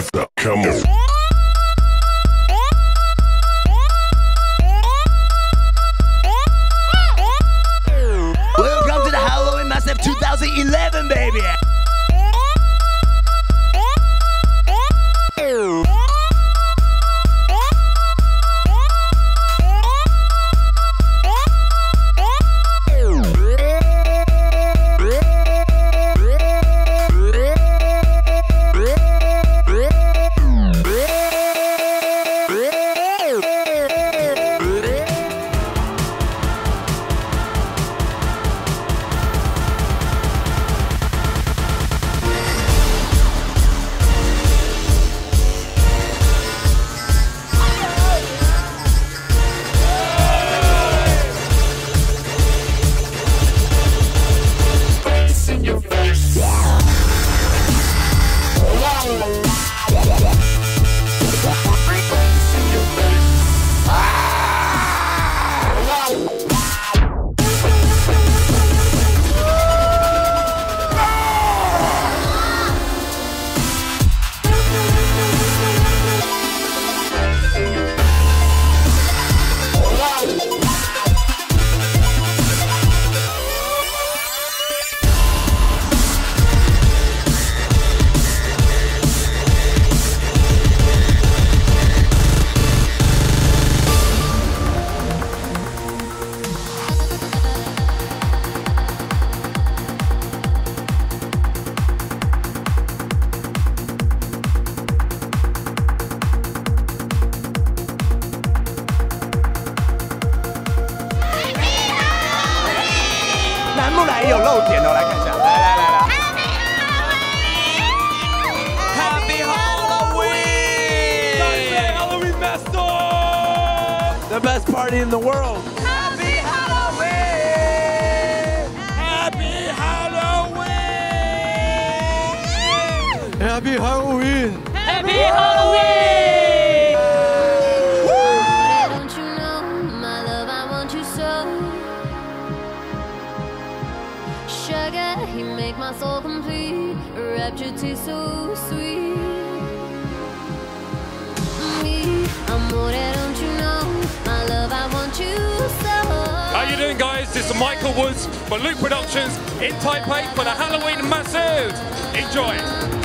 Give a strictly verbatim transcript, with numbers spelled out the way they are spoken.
F up. Come on. Welcome to the Halloween Massive two thousand eleven, baby. 楠木来也有漏点哦，来看一下，来来来来 ，Happy Halloween! Halloween Master! The best party in the world! Happy Halloween! Happy Halloween! Happy Halloween! Happy Halloween! Sugar, he make my soul complete. Rapture taste so sweet. Me, I'm more than, don't you know? My love, I want you so. How you doing, guys? This is Michael Woods for Luke Productions in Taipei for the Halloween Massive. Enjoy.